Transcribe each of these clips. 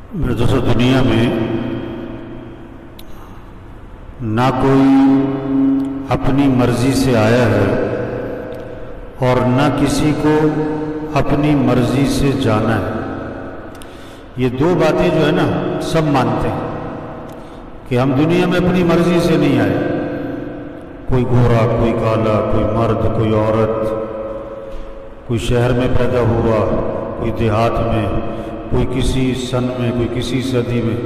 میرے دوستو، دنیا میں نہ کوئی اپنی مرضی سے آیا ہے اور نہ کسی کو اپنی مرضی سے جانا ہے۔ یہ دو باتیں جو ہے نا سب مانتے ہیں کہ ہم دنیا میں اپنی مرضی سے نہیں آئے۔ کوئی گورا، کوئی کالا، کوئی مرد، کوئی عورت، کوئی شہر میں پیدا ہوا، کوئی دیہات میں، کوئی کسی سن میں، کوئی کسی صدی میں،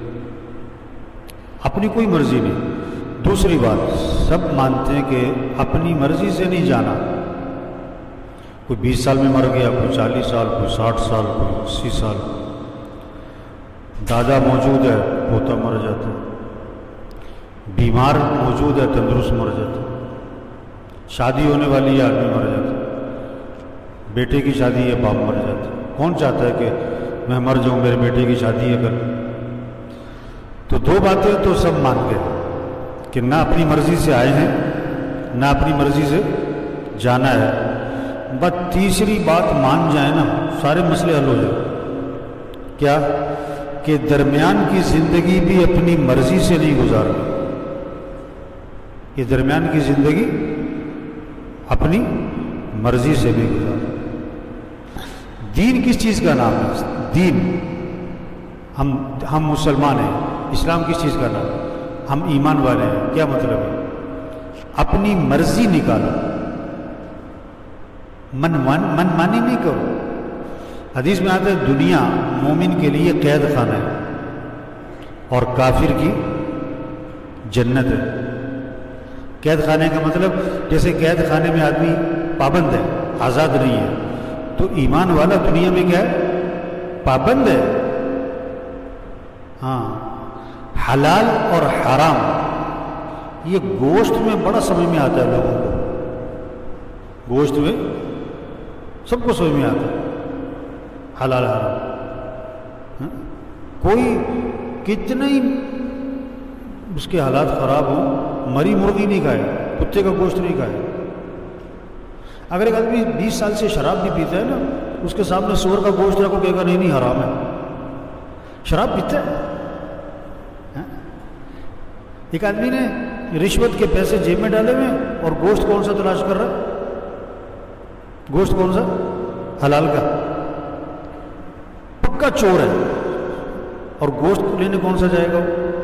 اپنی کوئی مرضی نہیں۔ دوسری بات، سب مانتے ہیں کہ اپنی مرضی سے نہیں جانا۔ کوئی 20 سال میں مر گیا، کوئی 40 سال، کوئی 60 سال، کوئی 80 سال۔ دادا موجود ہے، پوتا مر جاتا ہے۔ بیمار موجود ہے، تندرست مر جاتا ہے۔ شادی ہونے والی ہے، آدمی مر جاتا ہے۔ بیٹے کی شادی ہے، باپ مر جاتا ہے۔ کون چاہتا ہے کہ میں مر جاؤں، میرے بیٹے کی شادی ہے کل؟ تو دو باتیں تو سب مان گئے کہ نہ اپنی مرضی سے آئے ہیں، نہ اپنی مرضی سے جانا ہے۔ بس تیسری بات مان جائیں نا، سارے مسئلے حل ہو جائیں۔ کیا؟ کہ درمیان کی زندگی بھی اپنی مرضی سے نہیں گزارنی۔ یہ درمیان کی زندگی اپنی مرضی سے نہیں گزارنی۔ دین کس چیز کا نام ہے؟ دین، ہم مسلمان ہیں۔ اسلام کس چیز کا نام ہے؟ ہم ایمان والے ہیں۔ کیا مطلب ہے؟ اپنی مرضی نکالو، من مانی نہیں کرو۔ حدیث میں آتا ہے دنیا مومن کے لیے قید خانہ ہے اور کافر کی جنت ہے۔ قید خانے کا مطلب جیسے قید خانے میں آدمی پابند ہے، آزاد نہیں ہے، تو ایمان والا دنیا میں کیا ہے؟ پابند ہے۔ ہاں، حلال اور حرام یہ گوشت میں بڑا سمجھ میں آتا ہے لوگوں کو۔ گوشت میں سب کو سمجھ میں آتا ہے حلال حرام۔ کوئی کتنا ہی اس کے حالات خراب ہوں، مری مرغی نہیں کھائے، کتے کا گوشت نہیں کھائے۔ اگر ایک آدمی 20 سال سے شراب بھی پیتا ہے نا، اس کے سامنے سور کا گوشت رکھو، کہے گا نہیں نہیں حرام ہے۔ شراب پیتا ہے۔ ایک آدمی نے رشوت کے پیسے جیب میں ڈالے ہوئے اور گوشت کون سا تلاش کر رہا ہے؟ گوشت کون سا؟ حلال کا۔ پکا چور ہے، اور گوشت لینے کون سا جائے گا؟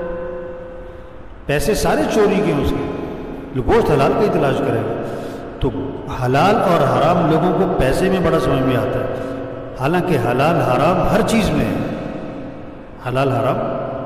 پیسے سارے چوری کے ہیں اس کے، گوشت حلال کا ہی تلاش کرے گا۔ تو حلال اور حرام لوگوں کو پیسے میں بڑا سمجھ میں آتا ہے، حالانکہ حلال حرام ہر چیز میں ہے۔ حلال حرام،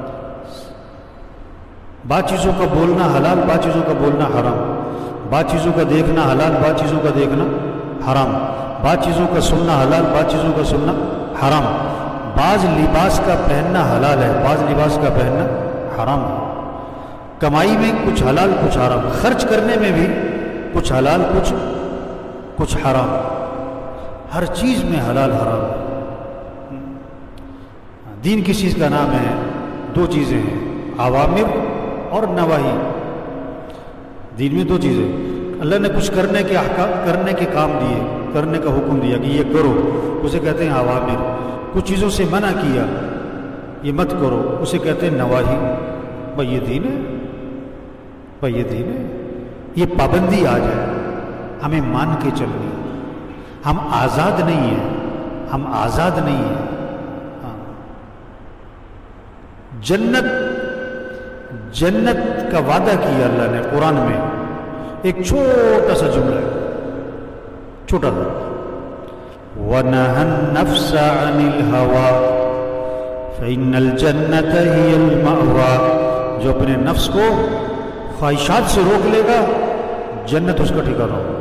بعض چیزوں کا بولنا حلال، بعض چیزوں کا بولنا حرام، بعض چیزوں کا دیکھنا حلال، بعض چیزوں کا دیکھنا حرام، بعض چیزوں کا سننا حلال، بعض چیزوں کا سننا حرام، بعض لباس کا پہننا حلال ہے، بعض لباس کا پہننا حرام ہے۔ کمائی میں کچھ حلال کچھ حرام، خرچ کرنے میں بھی کچھ حلال کچھ حرام، ہر چیز میں حلال حرام ہے۔ دین کس چیز کا نام ہے؟ دو چیزیں ہیں، اوامر اور نواہی۔ دین میں دو چیزیں، اللہ نے کچھ کرنے کے احکام، کرنے کے کام دیے، کرنے کا حکم دیا کہ یہ کرو، اسے کہتے ہیں اوامر۔ کچھ چیزوں سے منع کیا، یہ مت کرو، اسے کہتے ہیں نواہی۔ بھائی یہ دین ہے، بھائی یہ دین ہے۔ یہ پابندی آ جائے، ہمیں مان کے چلنی ہے۔ ہم آزاد نہیں ہیں، ہم آزاد نہیں ہیں۔ جنت کا وعدہ کیا اللہ نے قرآن میں، ایک چھوٹا سا جملہ ہے، چھوٹا سا، وَنَهَى النَّفْسَ عَنِ الْهَوَىٰ فَإِنَّ الْجَنَّةَ هِيَ الْمَأْوَىٰ۔ جو اپنے نفس کو خواہشات سے روک لے گا، جنت اس کا ٹھکانہ ہوگا۔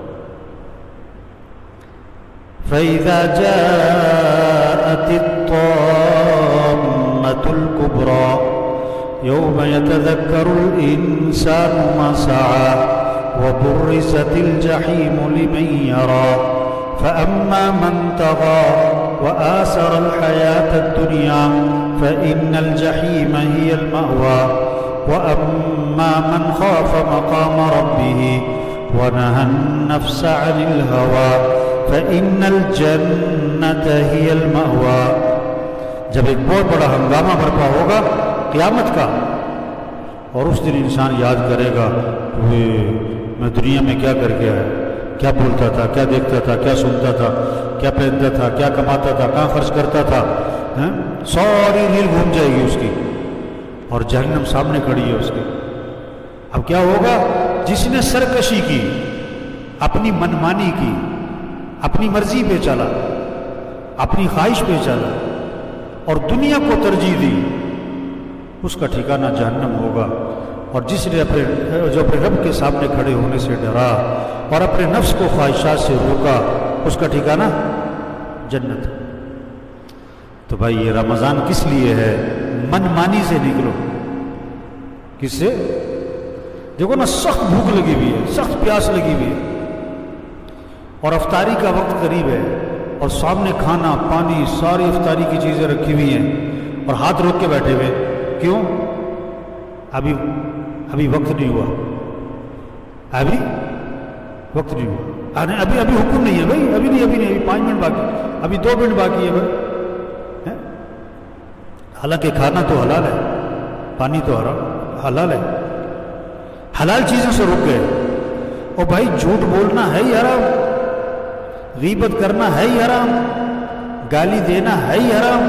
فَإِذَا جَاءَتِ الطَّامَّةُ الْكُبْرَىٰ يَوْمَ يَتَذَكَّرُ الْإِنسَانُ مَا سَعَىٰ وَبُرِّزَتِ الْجَحِيمُ لِمَن يَرَىٰ فَأَمَّا مَن طَغَىٰ وَآثَرَ الْحَيَاةَ الدُّنْيَا فَإِنَّ الْجَحِيمَ هِيَ الْمَأْوَىٰ وَأَمَّا مَنْ خَافَ مَقَامَ رَبِّهِ وَنَهَى النَّفْسَ عَنِ الْهَوَىٰ فَإِنَّ الْجَنَّةَ هِيَ الْمَأْوَىٰ۔ جب ایک بہت بڑا ہنگامہ برپا ہوگا قیامت کا، اور اس دن انسان یاد کرے گا کہ میں دنیا میں کیا کر کے آیا، کیا بولتا تھا، کیا دیکھتا تھا، کیا سنتا تھا، کیا پہنتا تھا، کیا کماتا تھا، کہاں خرچ کرتا تھا، ساری ریل گھوم جائے گی اس کی، اور جہنم سامنے کھڑی ہے اس کی۔ اب کیا ہوگا؟ جس نے سرکشی کی، اپنی منمانی کی، اپنی مرضی پہ چلا، اپنی خواہش پہ چلا اور دنیا کو ترجیح دی، اس کا ٹھکانہ جہنم ہوگا۔ اور جس نے جو اپنے رب کے سامنے کھڑے ہونے سے ڈرا اور اپنے نفس کو خواہشات سے روکا، اس کا ٹھکانہ جنت۔ تو بھائی یہ رمضان کس لیے ہے؟ من مانی سے نکلو۔ کس سے؟ دیکھو نا، سخت بھوک لگی ہوئی ہے، سخت پیاس لگی ہوئی ہے، اور افطاری کا وقت قریب ہے، اور سامنے کھانا پانی ساری افطاری کی چیزیں رکھی ہوئی ہیں، اور ہاتھ روک کے بیٹھے ہوئے۔ کیوں؟ ابھی وقت نہیں ہوا، ابھی وقت نہیں ہوا، ابھی حکم نہیں ہے بھائی، ابھی نہیں، 5 منٹ باقی، ابھی 2 منٹ باقی ہے بھائی۔ حالانکہ کھانا تو حلال ہے، پانی تو حلال ہے، حلال چیزوں سے رک گئے۔ اور بھائی جھوٹ بولنا ہے ہی حرام، غیبت کرنا ہے ہی حرام، گالی دینا ہے ہی حرام،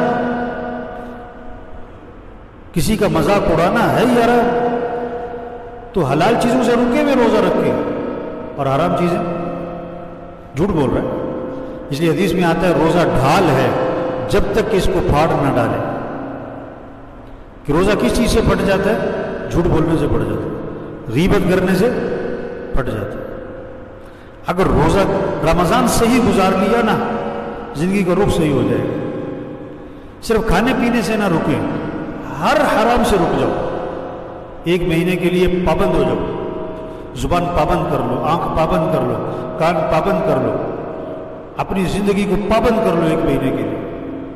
کسی کا مذاق اڑانا ہے ہی حرام۔ تو حلال چیزوں سے رکے ہوئے روزہ رکھے، اور حرام چیزیں جھوٹ بول رہے ہیں۔ اس لیے حدیث میں آتا ہے روزہ ڈھال ہے جب تک کہ اس کو پھاڑ نہ ڈالے۔ کہ روزہ کس چیز سے پھٹ جاتا ہے؟ جھوٹ بولنے سے پھٹ جاتا ہے، غیبت کرنے سے پھٹ جاتا ہے۔ اگر روزہ رمضان صحیح گزار لیا نا، زندگی کا رخ صحیح ہو جائے گا۔ صرف کھانے پینے سے نہ رکیں، ہر حرام سے رک جاؤ، 1 مہینے کے لیے پابند ہو جاؤ، زبان پابند کر لو، آنکھ پابند کر لو، کان پابند کر لو، اپنی زندگی کو پابند کر لو 1 مہینے کے لیے۔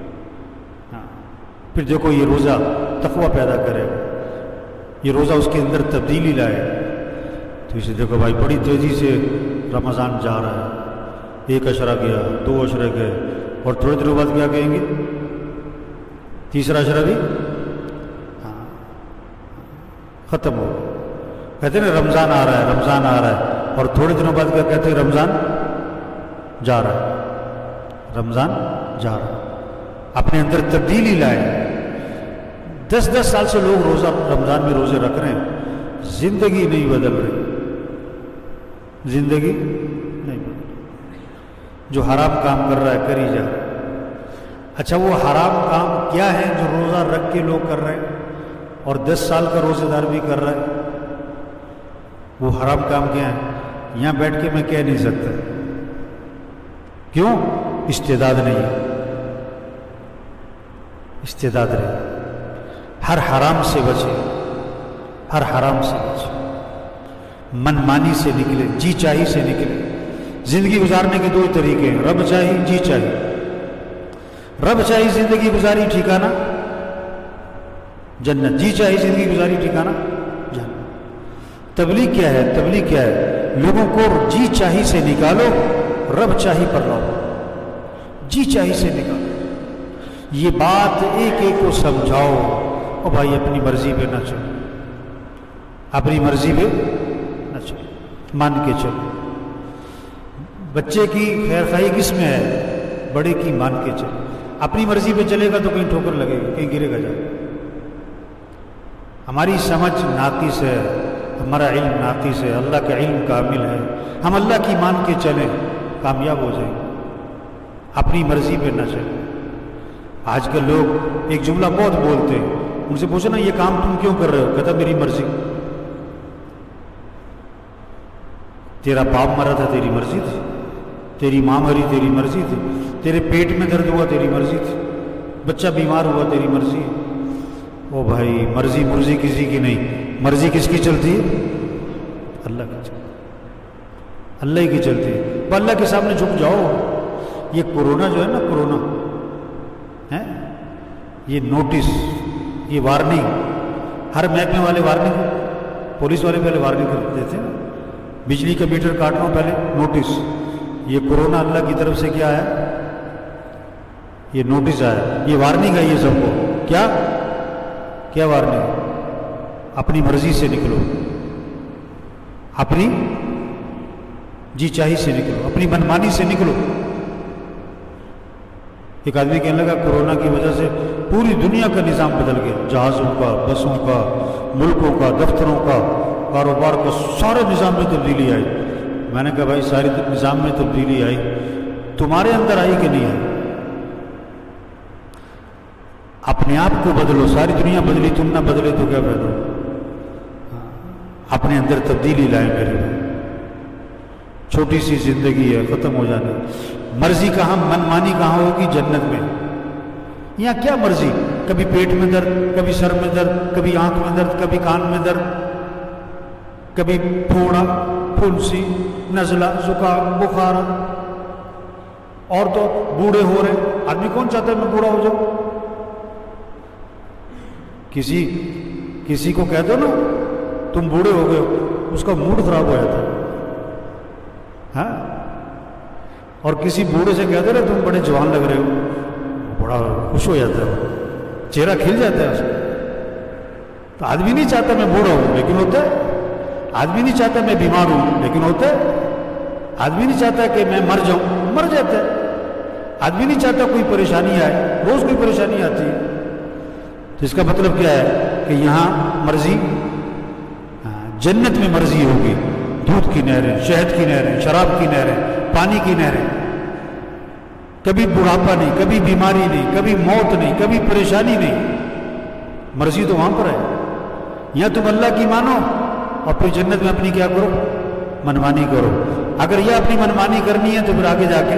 پھر دیکھو یہ روزہ تقویٰ پیدا کرے گا، یہ روزہ اس کے اندر تبدیلی لائے۔ تو اسے دیکھو بھائی بڑی تیزی سے رمضان جا رہا ہے، 1 عشرہ گیا، 2 عشرے گئے، اور تھوڑے دنوں بعد کیا کہیں گے؟ 3را عشرہ بھی ختم ہو۔ کہتے ہیں رمضان آ رہا ہے، رمضان آ رہا ہے، اور تھوڑے دنوں بعد کیا کہتے ہیں؟ رمضان جا رہا ہے، رمضان جا رہا ہے۔ اپنے اندر تبدیلی لائے۔ 10 سال سے لوگ روزہ رمضان میں روزے رکھ رہے ہیں، زندگی نہیں بدل رہی، زندگی نہیں بدل رہی۔ جو حرام کام کر رہا ہے کر ہی جا رہا ہے۔ اچھا وہ حرام کام کیا ہے جو روزہ رکھ کے لوگ کر رہے ہیں اور 10 سال کا روزے دار بھی کر رہا ہے؟ وہ حرام کام کیا ہے؟ یہاں بیٹھ کے میں کہہ نہیں سکتا۔ کیوں؟ استعداد نہیں ہے، استعداد رہے۔ ہر حرام سے بچے، ہر حرام سے بچے، من مانی سے نکلے، جی چاہی سے نکلے۔ زندگی گزارنے کے 2 طریقے ہیں، رب چاہی، جی چاہی۔ رب چاہی زندگی گزاری ٹھکانہ جنت، جی چاہی زندگی گزاری ٹھکانہ جنت۔ تبلیغ کیا ہے؟ تبلیغ کیا ہے؟ لوگوں کو جی چاہی سے نکالو، رب چاہی پر لاؤ، جی چاہی سے نکالو۔ یہ بات ایک ایک کو سمجھاؤ، اور بھائی اپنی مرضی پہ نہ چلو، اپنی مرضی پہ نہ چلو، مان کے چلو۔ بچے کی خیر خواہی کس میں ہے؟ بڑے کی مان کے چلو۔ اپنی مرضی پہ چلے گا تو کہیں ٹھوکر لگے گا، کہیں گرے گا جا۔ ہماری سمجھ ناقص ہے، ہمارا علم ناقص ہے، اللہ کا علم کامل ہے۔ ہم اللہ کی مان کے چلیں، کامیاب ہو جائیں، اپنی مرضی پہ نہ چلیں۔ آج کل لوگ ایک جملہ بہت بولتے ہیں، ان سے پوچھو نا یہ کام تم کیوں کر رہے ہو؟ کہتا میری مرضی۔ تیرا باپ مرا تھا تیری مرضی تھی، تیری ماں مری تیری مرضی تھی، تیرے پیٹ میں درد ہوا تیری مرضی تھی، بچہ بیمار ہوا تیری مرضی ہے۔ او بھائی مرضی کسی کی نہیں، مرضی کس کی چلتی ہے؟ اللہ کی چلتی، اللہ ہی کی چلتی ہے۔ تو اللہ کے سامنے جھک جاؤ۔ یہ کورونا جو ہے نا، کورونا ہے، یہ نوٹس، یہ وارننگ، ہر محکمے والے وارننگ، پولیس والے پہلے وارننگ کر دیتے ہیں، بجلی کا میٹر کاٹنا پہلے نوٹس۔ یہ کورونا اللہ کی طرف سے کیا ہے؟ یہ نوٹس آیا، یہ وارننگ ہے یہ سب کو. کیا وارننگ؟ اپنی مرضی سے نکلو، اپنی جی چاہی سے نکلو، اپنی منمانی سے نکلو. ایک آدمی کہنے لگا کورونا کی وجہ سے پوری دنیا کا نظام بدل گیا، جہازوں کا، بسوں کا، ملکوں کا، دفتروں کا، کاروبار کا، سارے نظام میں تبدیلی آئی. میں نے کہا بھائی ساری نظام میں تبدیلی آئی، تمہارے اندر آئی کہ نہیں آئی؟ اپنے آپ کو بدلو. ساری دنیا بدلی، تم نہ بدلے تو کیا فائدہ؟ اپنے اندر تبدیلی لائیں میرے بھائی. چھوٹی سی زندگی ہے، ختم ہو جانے. مرضی کہاں، منمانی کہاں ہوگی؟ جنت میں. یہاں کیا مرضی؟ کبھی پیٹ میں درد، کبھی سر میں درد، کبھی آنکھ میں درد، کبھی کان میں درد، کبھی پھوڑا، پھنسی، نزلہ، زکام، بخار. اور تو بوڑھے ہو رہے. آدمی کون چاہتا ہے میں بوڑھا ہو جاؤں؟ کسی کو کہہ دو نا تم بوڑھے ہو گئے ہو، اس کا موڈ خراب ہو جاتا ہے. ہاں، اور کسی بوڑھے سے کہہ دو نا تم بڑے جوان لگ رہے ہو، بڑا خوش ہو جاتا ہے، چہرہ کھل جاتا ہے اس کا. تو آدمی نہیں چاہتا میں بوڑھا ہوں، لیکن ہوتا ہے. آدمی نہیں چاہتا میں بیمار ہوں، لیکن ہوتا ہے. آدمی نہیں چاہتا کہ میں مر جاؤں، مر جاتا ہے. آدمی نہیں چاہتا کوئی پریشانی آئے، روز کوئی پریشانی آتی ہے. تو اس کا مطلب کیا ہے کہ یہاں مرضی، جنت میں مرضی ہوگی. دودھ کی نہریں، شہد کی نہریں، شراب کی نہریں، پانی کی نہریں. کبھی بڑھاپا نہیں، کبھی بیماری نہیں، کبھی موت نہیں، کبھی پریشانی نہیں. مرضی تو وہاں پر ہے. یہاں تم اللہ کی مانو اور پھر جنت میں اپنی کیا کرو؟ منمانی کرو. اگر یہ اپنی منمانی کرنی ہے تو پھر آگے جا کے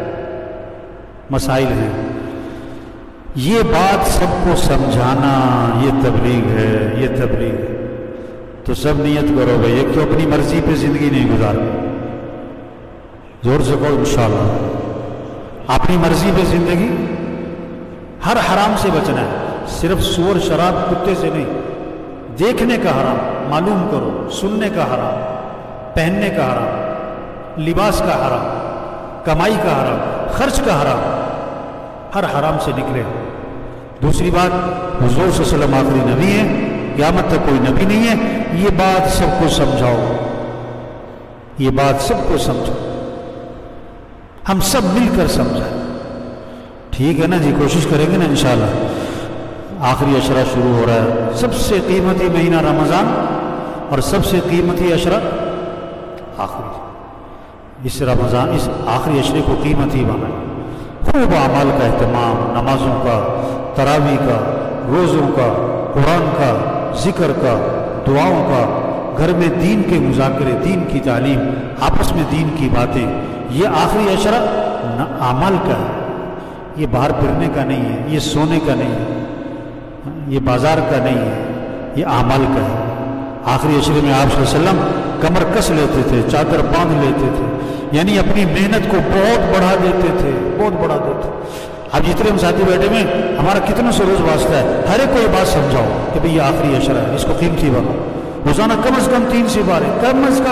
مسائل ہیں. یہ بات سب کو سمجھانا یہ تبلیغ ہے، یہ تبلیغ ہے. تو سب نیت کرو بھائی، ایک تو اپنی مرضی پہ زندگی نہیں گزارنی. زور سے کہو انشاءاللہ. اپنی مرضی پہ زندگی، ہر حرام سے بچنا ہے. صرف سور، شراب، کتے سے نہیں. دیکھنے کا حرام معلوم کرو، سننے کا حرام، پہننے کا حرام، لباس کا حرام، کمائی کا حرام، خرچ کا حرام. ہر حرام سے نکلے. دوسری بات، حضور صلی اللہ علیہ وسلم آخری نبی ہے، قیامت تک کوئی نبی نہیں ہے. یہ بات سب کو سمجھاؤ، یہ بات سب کو سمجھو. ہم سب مل کر سمجھائیں. ٹھیک ہے نا جی؟ کوشش کریں گے نا انشاءاللہ. آخری عشرہ شروع ہو رہا ہے. سب سے قیمتی مہینہ رمضان اور سب سے قیمتی عشرہ آخری. اس رمضان، اس آخری عشرے کو قیمتی بنائیں. خوب اعمال کا اہتمام، نمازوں کا، تراویح کا، روزوں کا، قرآن کا، ذکر کا، دعاؤں کا، گھر میں دین کے مذاکرے، دین کی تعلیم، آپس میں دین کی باتیں. یہ آخری عشرہ اعمال کا ہے. یہ باہر پھرنے کا نہیں ہے، یہ سونے کا نہیں ہے، یہ بازار کا نہیں ہے، یہ اعمال کا ہے. آخری عشرے میں آپ صلی اللہ علیہ وسلم کمر کس لیتے تھے، چادر باندھ لیتے تھے، یعنی اپنی محنت کو بہت بڑھا دیتے تھے، بہت بڑھا دیتے. اب جتنے ہم ساتھی بیٹھے میں، ہمارا کتنے سے روز واسطہ ہے. ہر ایک کو یہ بات سمجھاؤ کہ بھئی یہ آخری عشرہ ہے، اس کو قیمتی بناؤ. روزانہ کم از کم 3 سپارے، کم از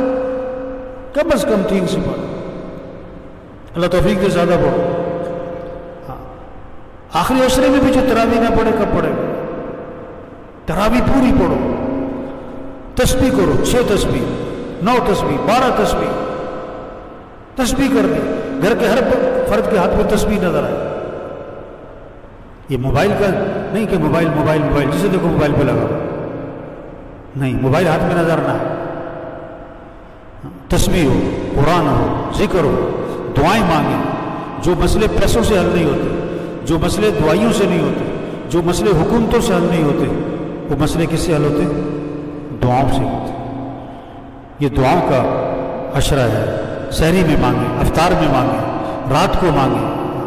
کم 3 سپارے. اللہ توفیق دے، زیادہ پڑھو. آخری عشرے میں بھی جو تراویح نہ پڑھے کب پڑھے گا؟ تراویح پوری پڑھو. تسبیح کرو، 6 تسبیح، 9 تسبیح، 12 تسبیح. تسبیح کر دی. گھر کے ہر فرد کے ہاتھ میں تسبیح نظر آئے. یہ موبائل کا نہیں کہ موبائل جسے دیکھو موبائل پہ لگا. نہیں، موبائل ہاتھ میں نظر نہ آئے. تسبیح ہو، قرآن ہو، ذکر ہو، دعائیں مانگیں. جو مسئلے پیسوں سے حل نہیں ہوتے، جو مسئلے دعائیوں سے نہیں ہوتے، جو مسئلے حکومتوں سے حل نہیں ہوتے، وہ مسئلے کس سے حل ہوتے؟ دعاؤں سے ہوتے. یہ دعاؤں کا عشرہ ہے. سحری میں مانگیں، افطار میں مانگیں، رات کو مانگیں.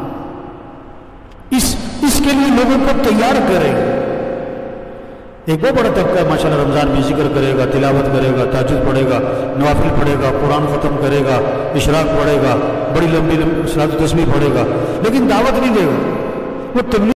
اس کے لیے لوگوں کو تیار کریں. ایک بہت بڑا طبقہ ہے ماشاءاللہ رمضان میں ذکر کرے گا، تلاوت کرے گا، تہجد پڑھے گا، نوافل پڑھے گا، قرآن ختم کرے گا، اشراق پڑھے گا، بڑی لمبی صلاۃ و تسبیح پڑھے گا، لیکن دعوت نہیں دے گا. وہ تبلیغ